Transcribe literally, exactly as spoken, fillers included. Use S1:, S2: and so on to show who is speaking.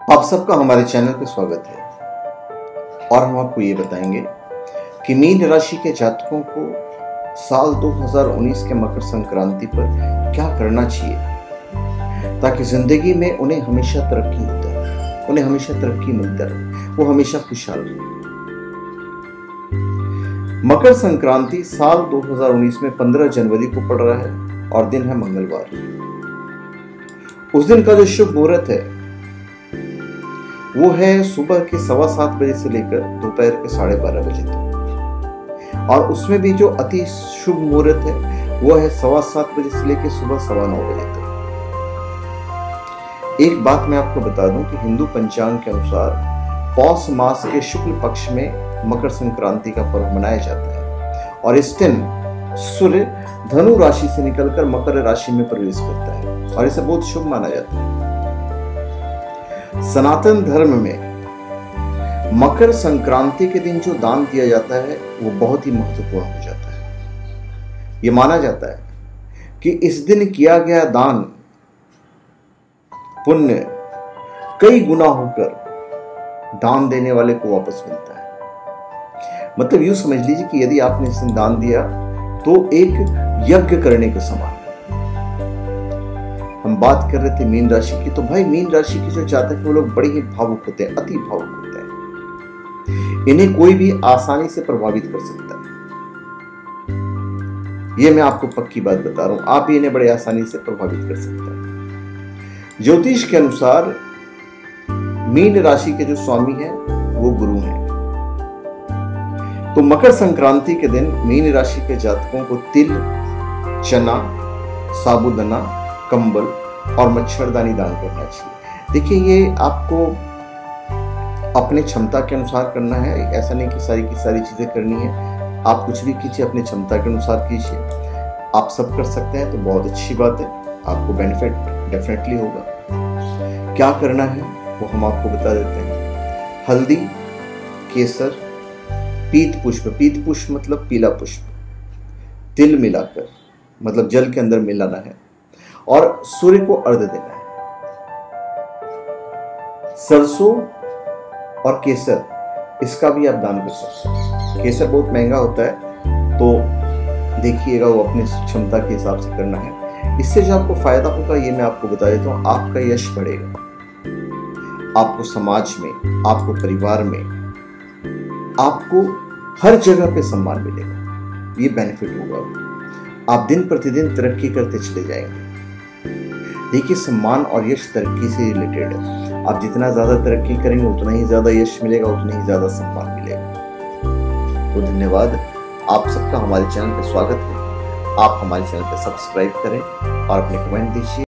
S1: आप सबका हमारे चैनल पर स्वागत है और हम आपको ये बताएंगे कि मीन राशि के जातकों को साल दो हज़ार उन्नीस के मकर संक्रांति पर क्या करना चाहिए ताकि जिंदगी में उन्हें हमेशा तरक्की होता रहे, उन्हें हमेशा तरक्की मिलता रहे, वो हमेशा खुशहाल रहे। मकर संक्रांति साल दो हज़ार उन्नीस में पंद्रह जनवरी को पड़ रहा है और दिन है मंगलवार। उस दिन का जो शुभ मुहूर्त है वो है सुबह के सवा सात बजे से लेकर दोपहर के साढ़े बारह बजे तक, और उसमें भी जो अति शुभ मुहूर्त है वो है सवा सात बजे से लेकर सुबह सवा नौ बजे तक। एक बात मैं आपको बता दूं कि हिंदू पंचांग के अनुसार पौष मास के शुक्ल पक्ष में मकर संक्रांति का पर्व मनाया जाता है और इस दिन सूर्य धनु राशि से निकलकर मकर राशि में प्रवेश करता है और इसे बहुत शुभ माना जाता है। सनातन धर्म में मकर संक्रांति के दिन जो दान दिया जाता है वो बहुत ही महत्वपूर्ण हो जाता है। ये माना जाता है कि इस दिन किया गया दान पुण्य कई गुना होकर दान देने वाले को वापस मिलता है। मतलब यूं समझ लीजिए कि यदि आपने इस दिन दान दिया तो एक यज्ञ करने के समान। हम बात कर रहे थे मीन राशि की, तो भाई मीन राशि के जो जातक हैं वो लोग बड़े ही भावुक होते हैं, अति भावुक होते हैं। इन्हें कोई भी आसानी से प्रभावित कर सकता है। ये मैं आपको पक्की बात बता रहा हूं, आप भी इन्हें बड़े आसानी से प्रभावित कर सकते हैं। ज्योतिष के अनुसार मीन राशि के जो स्वामी हैं वो गुरु हैं। तो मकर संक्रांति के दिन मीन राशि के जातकों को तिल, चना, साबूदाना, कंबल और मच्छरदानी दान करना चाहिए। देखिए, ये आपको अपने क्षमता के अनुसार करना है, ऐसा नहीं कि सारी की सारी चीजें करनी है। आप कुछ भी कीजिए, अपने क्षमता के अनुसार कीजिए। आप सब कर सकते हैं तो बहुत अच्छी बात है, आपको बेनिफिट डेफिनेटली होगा। क्या करना है वो हम आपको बता देते हैं। हल्दी, केसर, पीत पुष्प, पीत पुष्प मतलब पीला पुष्प, तिल मिलाकर मतलब जल के अंदर मिलाना है और सूर्य को अर्घ्य देना है। सरसों और केसर, इसका भी आप दान कर सकते हैं। केसर बहुत महंगा होता है तो देखिएगा, वो अपनी क्षमता के हिसाब से करना है। इससे जो आपको फायदा होगा ये मैं आपको बता देता हूँ, आपका यश बढ़ेगा, आपको समाज में, आपको परिवार में, आपको हर जगह पे सम्मान मिलेगा। ये बेनिफिट होगा, आप दिन प्रतिदिन तरक्की करते चले जाएंगे। देखिए, सम्मान और यश तरक्की से रिलेटेड है। आप जितना ज्यादा तरक्की करेंगे उतना ही ज्यादा यश मिलेगा, उतना ही ज्यादा सम्मान मिलेगा। तो धन्यवाद, आप सबका हमारे चैनल पर स्वागत है। आप हमारे चैनल पर सब्सक्राइब करें और अपने कमेंट दीजिए।